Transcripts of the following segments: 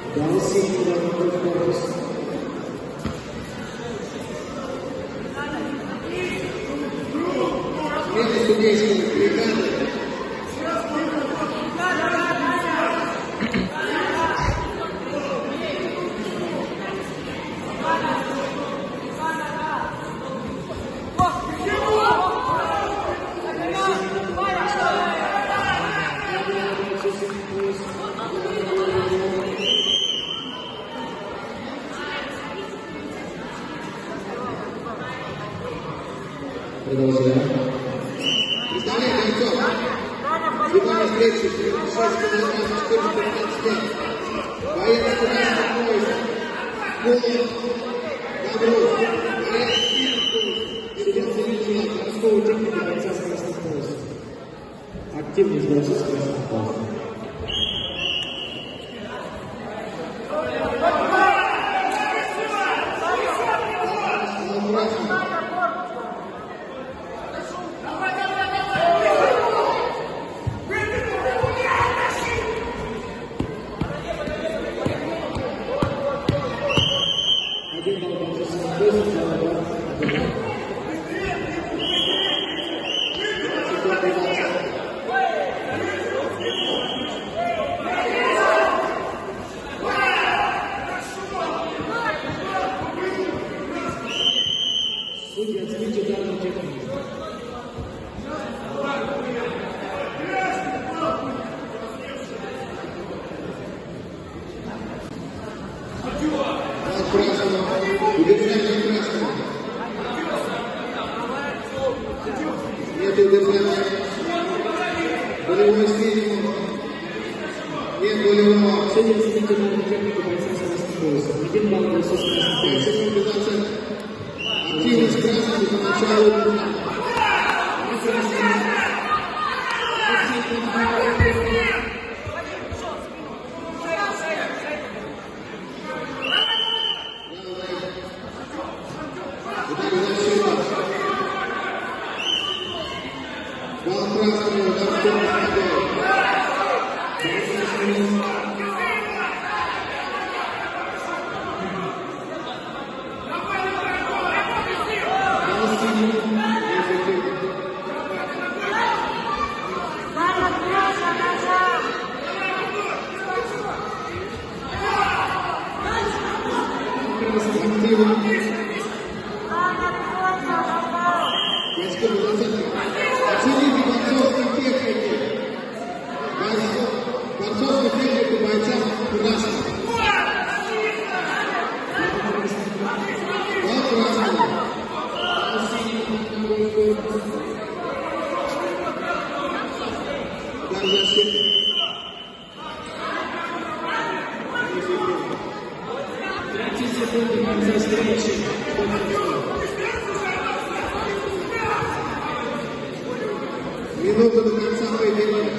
Дал синий удар в корпус. Смена судейского бригады. Продолжаем. Представляем бойцов. Сегодня встречи 6-14-15. Военный красный пояс. Голод. Добро. Военный красный пояс. Городского техника бойца с красным поясом. Активность бойца с красным поясом. Судьи, оцените ударную технику. Нет удержания. Болевой стиль. Нет болевого. Судьи, оцените ударную технику бойца с красным поясом. 1 балл бойцу с красным поясом. Активность красный по началу удар. Бал красного, удар в сторону победы. Оцените борцовскую технику. Борцовскую технику бойца красного. Удар защиты. Секунды конца встречи. Минута до конца поединка.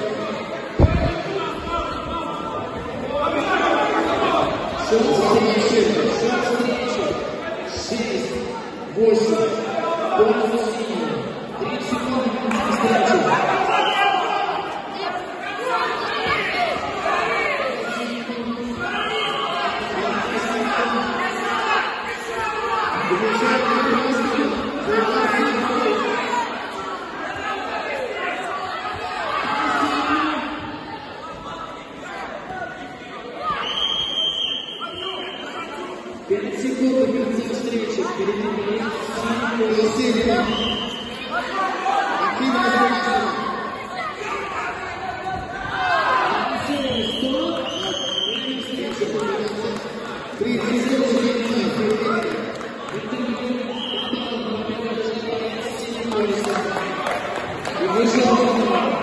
6 встречи. 6, 8, бонус синий. 30 секунд до конца встречи. Пять секунд до конца встречи. Впереди боец синий. Активность красного. 3 секунды.